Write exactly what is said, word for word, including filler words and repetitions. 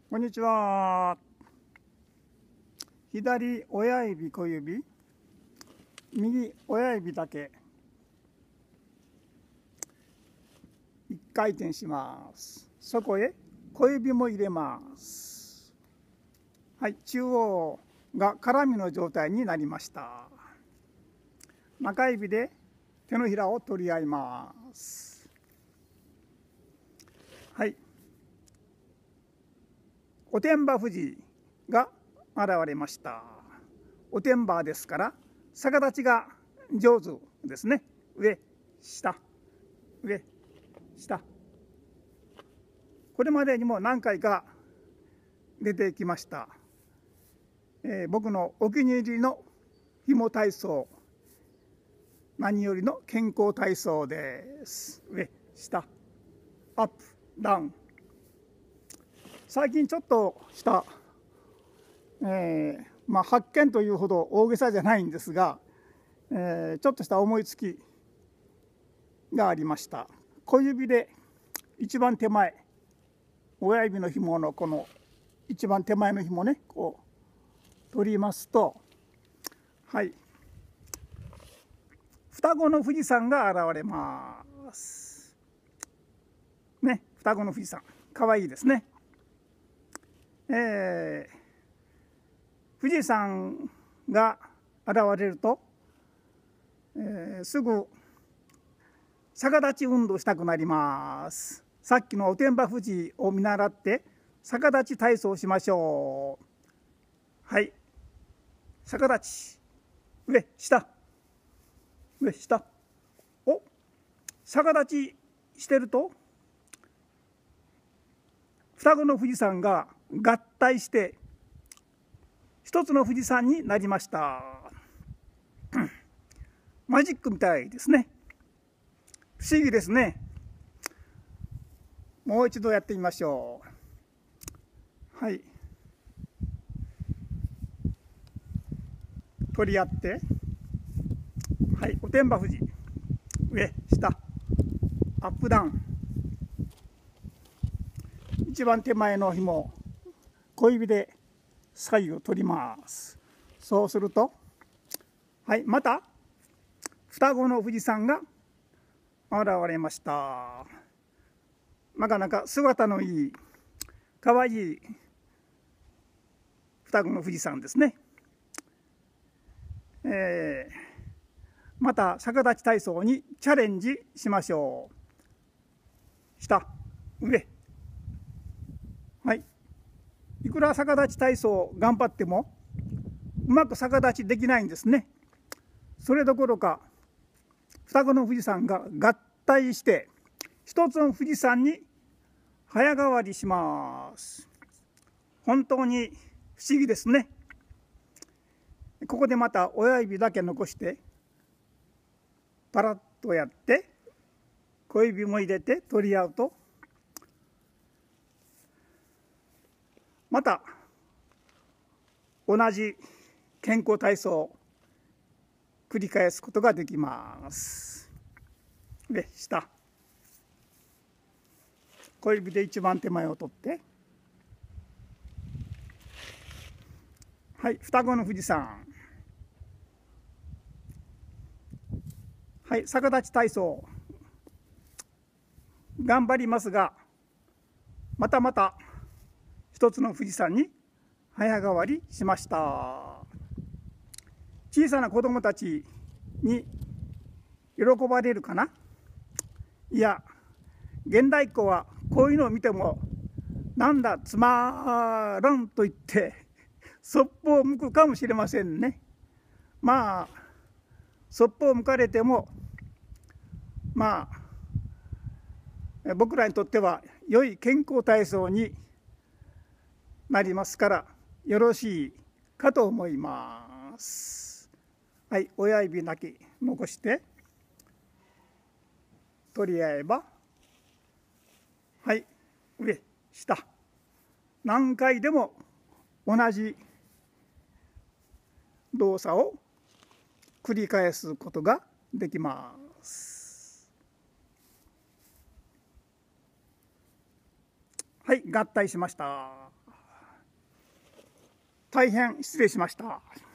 こんにちは。左親指小指、右親指だけ一回転します。そこへ小指も入れます。はい、中央が絡みの状態になりました。中指で手のひらを取り合います。はい。おてんば富士が現れました。おてんばですから逆立ちが上手ですね。上下上下、これまでにも何回か出てきました、えー、僕のお気に入りの紐体操、何よりの健康体操です。上下アップダウン。最近ちょっとした、えーまあ、発見というほど大げさじゃないんですが、えー、ちょっとした思いつきがありました。小指で一番手前、親指の紐のこの一番手前の紐ね、こう取りますと、はい、双子の富士山が現れますね。双子の富士山、かわいいですね。えー、富士山が現れると、えー、すぐ逆立ち運動したくなります。さっきのおてんば富士を見習って逆立ち体操しましょう。はい、逆立ち、上下上下。お、逆立ちしてると双子の富士山が合体して一つの富士山になりました。マジックみたいですね。不思議ですね。もう一度やってみましょう。はい、取り合って、はい、おてんば富士、上下アップダウン。一番手前の紐、小指で左右を取ります。そうすると、はい、また双子の富士山が現れました。なかなか姿のいいかわいい双子の富士山ですね。えー、また逆立ち体操にチャレンジしましょう。下上、はい、いくら逆立ち体操頑張ってもうまく逆立ちできないんですね。それどころか双子の富士山が合体して一つの富士山に早変わりします。本当に不思議ですね。ここでまた親指だけ残してパラッとやって小指も入れて取り合うと、また同じ健康体操を繰り返すことができます。で、下小指で一番手前を取って、はい、双子の富士山、はい、逆立ち体操頑張りますが、またまた一つの富士山に早変わりしました。小さな子供たちに喜ばれるかな。いや、現代っ子はこういうのを見てもなんだつまらんと言ってそっぽを向くかもしれませんね。まあそっぽを向かれてもまあ僕らにとっては良い健康体操になりますからよろしいかと思います。はい、親指だけ残して取り合えば、はい、上下何回でも同じ動作を繰り返すことができます。はい、合体しました。 大変失礼しました。